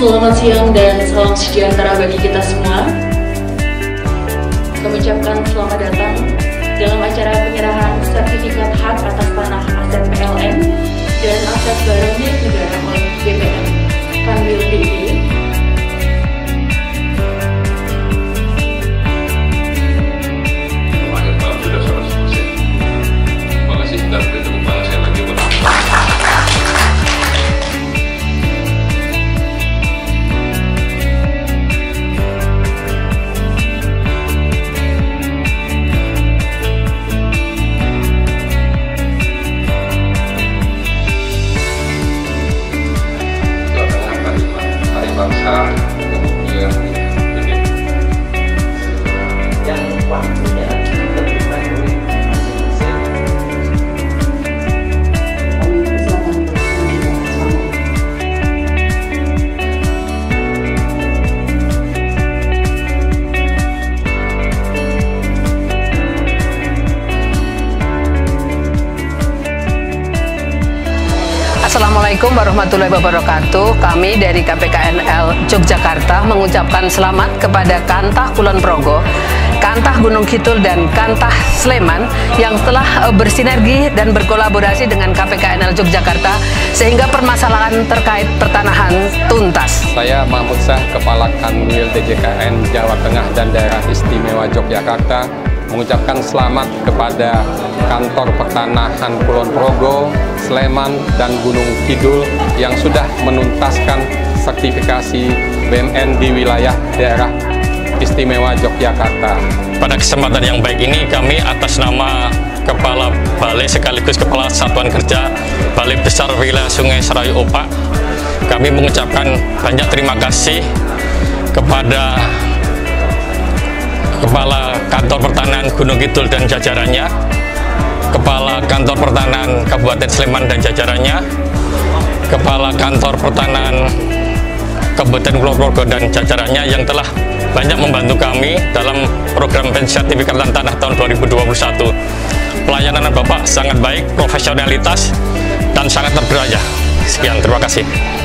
Selamat siang dan salam sejahtera bagi kita semua. Kami ucapkan selamat datang dalam acara penyerahan sertifikat hak atas tanah aset PLN dan aset barang milik negara oleh BPN Kanwil DIY. Bangsa kemudian yang waktunya ditentukan oleh Assalamualaikum warahmatullahi wabarakatuh. Kami dari KPKNL Yogyakarta mengucapkan selamat kepada Kantah Kulon Progo, Kantah Gunung Kidul, dan Kantah Sleman yang telah bersinergi dan berkolaborasi dengan KPKNL Yogyakarta sehingga permasalahan terkait pertanahan tuntas. Saya Mahmud Syah, Kepala Kanwil DJKN Jawa Tengah dan Daerah Istimewa Yogyakarta, mengucapkan selamat kepada Kantor Pertanahan Kulon Progo, Sleman, dan Gunung Kidul yang sudah menuntaskan sertifikasi BMN di wilayah daerah Istimewa Yogyakarta. Pada kesempatan yang baik ini, kami atas nama Kepala Balai sekaligus Kepala Satuan Kerja Balai Besar Wilayah Sungai Serayu Opak, kami mengucapkan banyak terima kasih kepada Kepala Kantor Pertanahan Gunung Kidul dan jajarannya, Kepala Kantor Pertanahan Kabupaten Sleman dan jajarannya, Kepala Kantor Pertanahan Kabupaten Kulon Progo dan jajarannya yang telah banyak membantu kami dalam program pensertifikatan tanah tahun 2021. Pelayanan Bapak sangat baik, profesionalitas, dan sangat terpercaya. Sekian, terima kasih.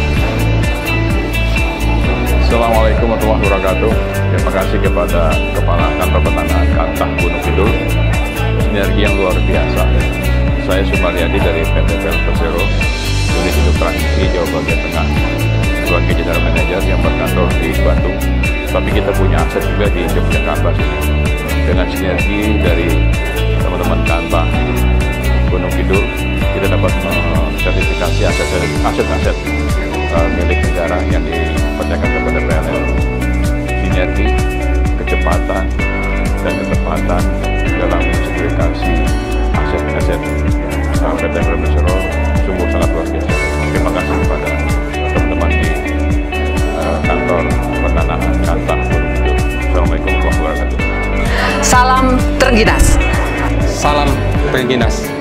Assalamualaikum warahmatullahi wabarakatuh. Terima kasih kepada Kepala Kantor Pertanahan Kantah Gunung Kidul, sinergi yang luar biasa. Saya Sumaryadi dari PT PL Persero, Unit Induk Transmisi Jawa Bagian Tengah, sebagai General Manager yang berkantor di Bandung. Tapi kita punya aset juga di Yogyakarta sini. Dengan sinergi dari teman-teman Kantah Gunung Kidul, kita dapat sertifikasi aset-aset milik negara yang dipercayakan kepada PLN. Sinergi, kecepatan, dan ketepatan dalam sertifikasi aset-aset PT Persero sungguh sangat luar biasa. Terima kasih kepada teman-teman di Kantor Pertanahan Kantah Gunung Kidul. Assalamualaikum warahmatullahi wabarakatuh. Salam Terengginas. Salam Terengginas.